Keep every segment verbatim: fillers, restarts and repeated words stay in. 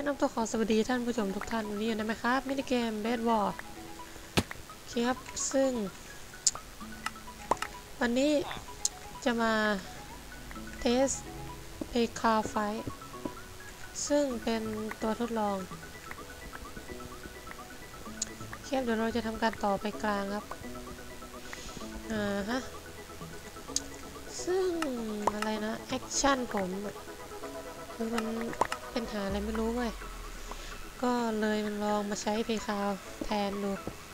น้ำตัวขอสวัสดีท่านผู้ชมทุกท่านวันนี้อยู่ในไหมครับมินิเกมเบสบอลครับซึ่งวันนี้จะมาเทสเพคาไฟซึ่งเป็นตัวทดลองครับเดี๋ยวเราจะทำการต่อไปกลางครับอ่าฮะซึ่งอะไรนะแอคชั่นผมคือมันเป็นหาอะไรไม่รู้เว้ยก็เลยมันลองมาใช้เพคาวแทนดู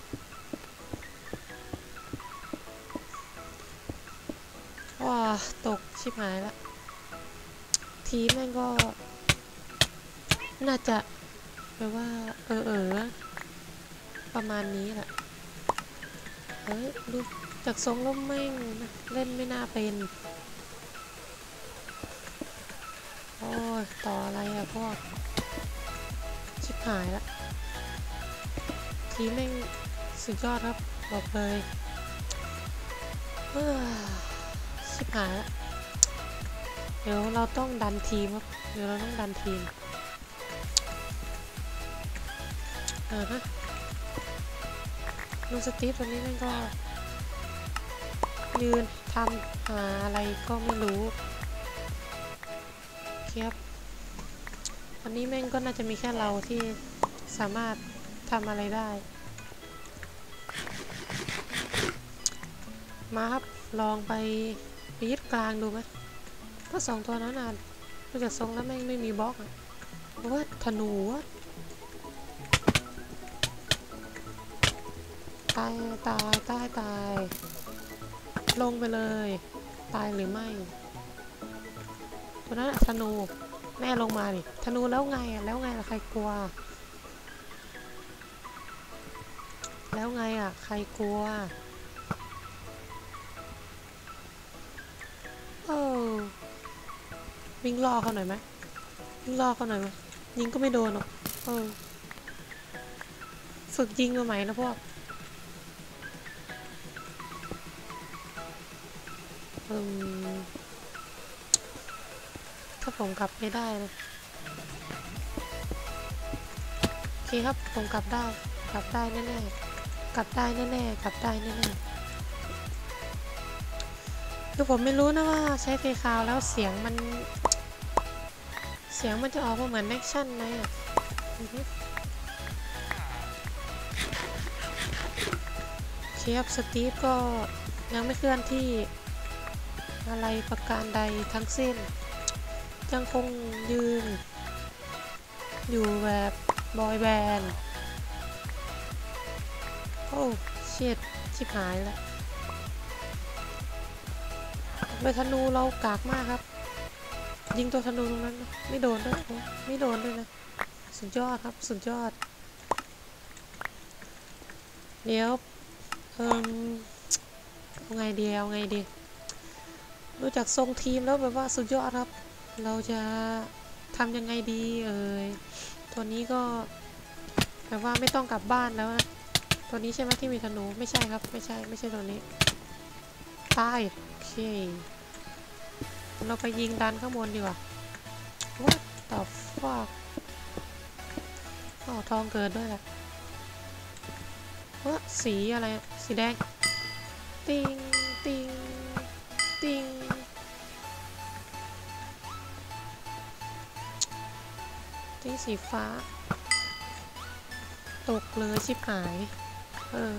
ว้าตกชิบหายละทีมแม่งก็น่าจะแปลว่าเออเออประมาณนี้แหละเฮ้ยดูจากทรงล้มแม่งเล่นไม่น่าเป็นโอ้ยต่ออะไรอะพวกชิบหายละทีมแม่งสุดยอดครับบอกเลยเฮ้ยชิบหายละเดี๋ยวเราต้องดันทีมครับเดี๋ยวเราต้องดันทีมอ่าฮะลูสตีฟตัวนี้แม่งก็ยืนทำหาอะไรก็ไม่รู้ครับวันนี้แม่งก็น่าจะมีแค่เราที่สามารถทำอะไรได้มาครับลองไปไปยึดกลางดูไหมเพราะสองตัวนั้นน่ะดูจากทรงแล้วแม่งไม่มีบล็อกอะว่าธนูวะตายตายตายตายลงไปเลยตายหรือไม่ตัวนั้นธนูแม่ลงมาดิธนูแล้วไงอ่ะแล้วไงล่ะใครกลัวแล้วไงอ่ะใครกลัวเออวิ่งล่อเขาหน่อยไหมวิ่งล่อเขาหน่อยไหมยิงก็ไม่โดนหรอกเออฝึกยิงมาใหม่นะพวกอืมถ้าผมกลับไม่ได้นะโอเคครับผมกลับได้กลับได้แน่ๆกลับได้แน่ๆกลับได้แน่ๆคือผมไม่รู้นะว่าใช้เพย์คาวแล้วเสียงมันเสียงมันจะออกมาเหมือนแอคชั่นไหมอ่ะเคฟสตีฟก็ยังไม่เคลื่อนที่อะไรประการใดทั้งสิ้นยังคงยืนอยู่แบบบอยแบนด์โอ้เชิดชิบหายแล้วใบธนูเรากากมากครับยิงตัวธนูตรงนั้นไม่โดนด้วยไม่โดนด้วยนะสุดยอดครับสุดยอดเดี๋ยวเอิ่มเอาไงดีเอาไงดีดูจากทรงทีมแล้วแบบว่าสุดยอดครับเราจะทำยังไงดีเอ่ยตัวนี้ก็แบบว่าไม่ต้องกลับบ้านแล้วนะตัวนี้ใช่ไหมที่มีธนูไม่ใช่ครับไม่ใช่ไม่ใช่ตัวนี้ตายโอเคเราไปยิงดันข้างบนดีกว่า What the fuck อ๋อทองเกิดด้วยแหละว่าสีอะไรสีแดงติงติงติงติงสีฟ้าตกเลยชิบหายเออ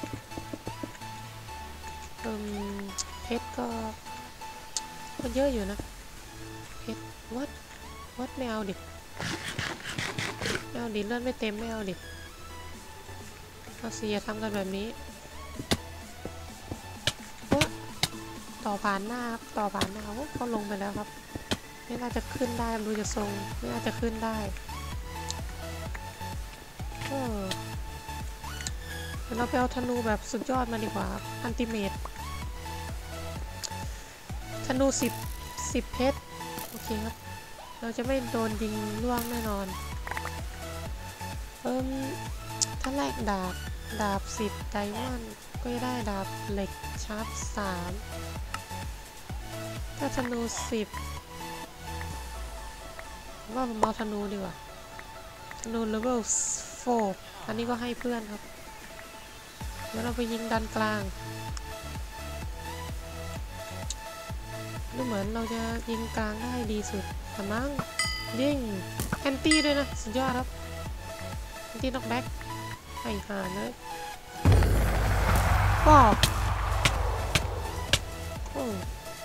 เอิ่มเพชรก็ก็เยอะอยู่นะเพชรวัดวัดไม่เอาดิไม่เอาดิเลื่อนไม่เต็มไม่เอาดิเอาสิอย่าทำกันแบบนี้ว่าต่อผ่านหน้าครับต่อผ่านหน้าว่าเขาลงไปแล้วครับไม่น่าจะขึ้นได้ดูจะทรงไม่น่าจะขึ้นได้เออเดี๋ยวเราไปเอาธนูแบบสุดยอดมาดีกว่าอันติเมตธนูสิบสิบเพชรโอเคครับเราจะไม่โดนยิงล่วงแน่นอนเอิ่มถ้าแลกดาบดาบสิบไดมอนด์ก็จะได้ดาบเหล็กชาร์ปสามถ้าธนูสิบว่าผมเอาธนูดีกว่าธนูเลเวลโฟร์อันนี้ก็ให้เพื่อนครับเดี๋ยวเราไปยิงดันกลางดูเหมือนเราจะยิงกลางได้ดีสุดแต่มั้งยิงแอนตี้ด้วยนะสุดยอดครับแอนตี้น็อกแบ็กไอ้ห่าเลยก็โอ้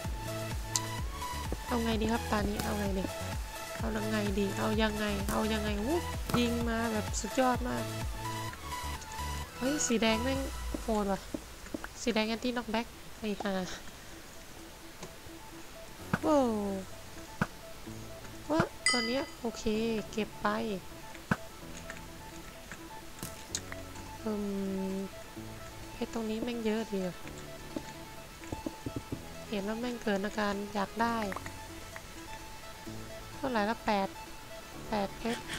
เอาไงดีครับตานี้เอาไงดีเอายังไงดีเอายังไงเอายังไงวู้ยิงมาแบบสุดยอดมากเฮ้ยสีแดงแม่งโหดว่ะสีแดงแอนตี้น็อกแบ็กไอ้ห่าโว้ว่าตัวเนี้ยโอเคเก็บไปอืมเพชรตรงนี้แม่งเยอะดีเห็นแล้วแม่งเกิดอาการอยากได้เท่าไหร่ละแปดแปดเพชร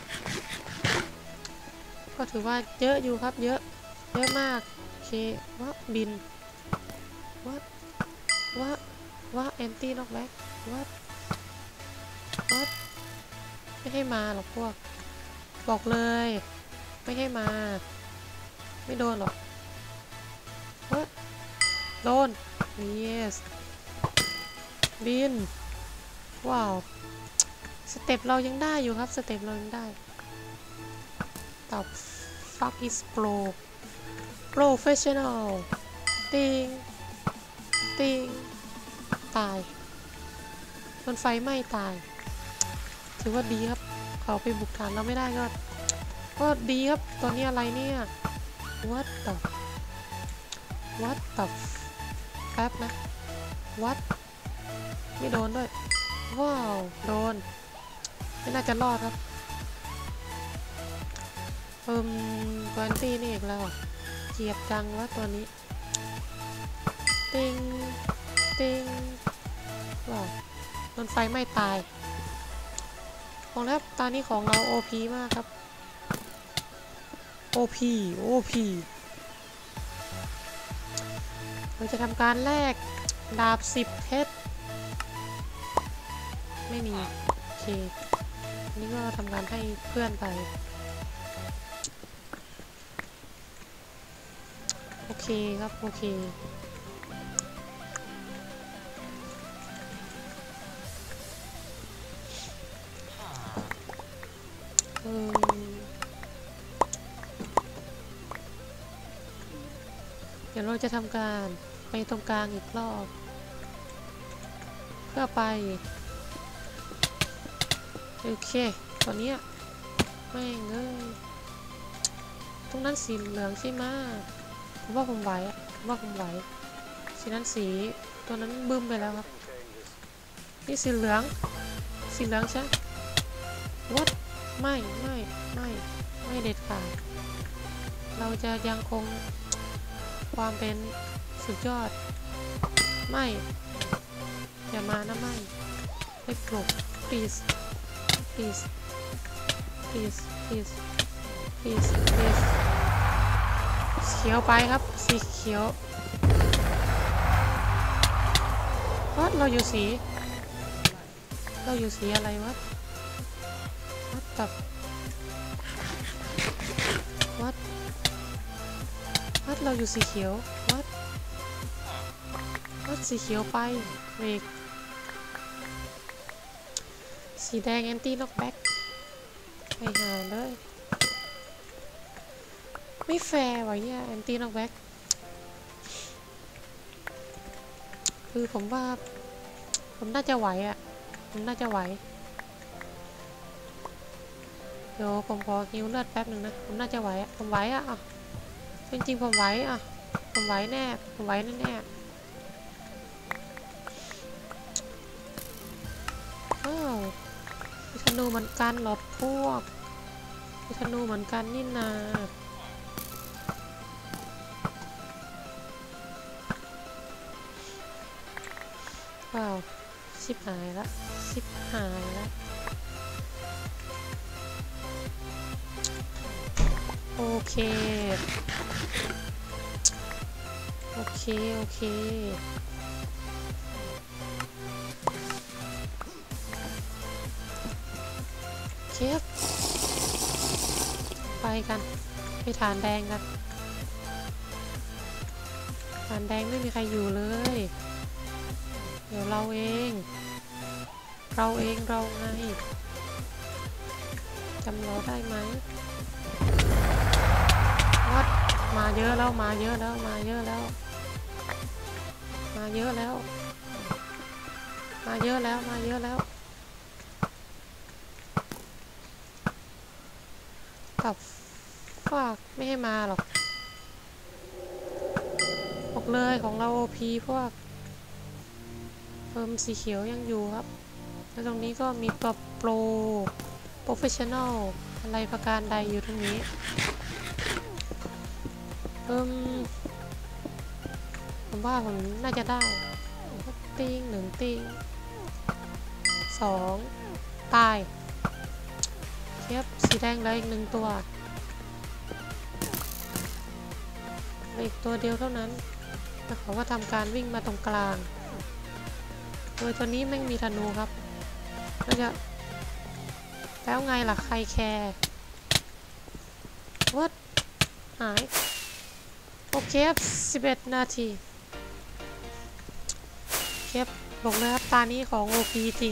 ก็ถือว่าเยอะอยู่ครับเยอะเยอะมากโอเคว่าบินว่าว่าว่าแอนตี้น็อกแบ็กว่าว่าไม่ให้มาหรอกพวกบอกเลยไม่ให้มาไม่โดนหรอกว่าโดน yes บินว้าวสเต็ปเรายังได้อยู่ครับสเต็ปเรายังได้ตอบ fuck is pro professional ติงติงตายโดนไฟไหม้ตายถือว่าดีครับเขาไปบุกฐานเราไม่ได้ก็ก็ดีครับตอนนี้อะไรเนี่ย what the what the แป๊บนะ what ไม่โดนด้วยว้าวโดนไม่น่าจะรอดครับเอิ่มกวนตี้นี่อีกแล้วเกียบจังว่าตัวนี้ติงติงว้าวโดนไฟไม่ตายของแล้วตานี้ของเรา โอ พี มากครับ โอ พี โอ พี เราจะทำการแลกดาบสิบเพชรไม่มีโอเคนี่ก็ทำการให้เพื่อนไปโอเคครับโอเคเออเดี๋ยวเราจะทำการไปตรงกลางอีกรอบเพื่อไปโอเคตอนนี้แม่งเอ้ยตรงนั้นสีเหลืองใช่ไหมผมว่าผมไหวผมว่าผมไหวสีนั้นสีตัวนั้นบึ้มไปแล้วครับนี่สีเหลืองสีเหลืองใช่วัดไม่ไม่ไม่ไม่เด็ดขาดเราจะยังคงความเป็นสุดยอดไม่อย่ามานะไม่ไม่กลบ please please please please please please เขียวไปครับสีเขียววัดเราอยู่สีเราอยู่สีอะไรวะวัดตับวัดวัดเราอยู่สีเขียววัดวัดสีเขียวไปเวกสีแดงแอนตี้น็อกแบ็กไปหาเลยไม่แฟร์วะเนี่ยแอนตี้น็อกแบ็กคือผมว่าผมน่าจะไหวอ่ะผมน่าจะไหวเดี๋ยวผมขอคิวเลือดแป๊บหนึ่งนะผมน่าจะไหวอ่ะผมไหวอ่ะอ่ะจริงๆผมไหวอ่ะผมไหวแน่ผมไหวแน่ๆอ้าวมีธนูเหมือนกันหรอพวกมีธนูเหมือนกันนี่นาว้าวชิบหายละชิบหายละโอเคโอเคโอเคเชฟกันไปฐานแดงกันฐานแดงไม่มีใครอยู่เลยเดี๋ยวเราเองเราเองเราไงจำเราได้ไหมวัดมาเยอะแล้วมาเยอะแล้วมาเยอะแล้วมาเยอะแล้วมาเยอะแล้วมาเยอะแล้วกับฝากไม่ให้มาหรอกบอกเลยของเรา โอ พี พวกเพิ่มสีเขียวยังอยู่ครับแล้วตรงนี้ก็มีปรับโปรโปรเฟชชั่นอลอะไรประการใดอยู่ตรงนี้เพิ่มผมว่าผมน่าจะได้ติ้งหนึ่งติ้งสองตายเทียบสีแดงเลยอีกหนึ่งตัวอีกตัวเดียวเท่านั้นแล้วเขาก็ทำการวิ่งมาตรงกลางโดยตัวนี้ไม่มีธนูครับแล้วจะแล้วไงล่ะใครแคร์วัดหายโอเคครับสิบเอ็ดนาทีเคปบอกเลยครับตานี้ของ โอ พี จริง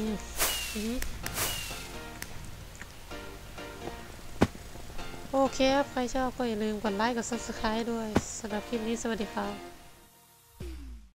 โอเคครับใครชอบก็อย่าลืมกดไลค์กด ซับสไครบ์ ด้วยสำหรับคลิปนี้สวัสดีครับ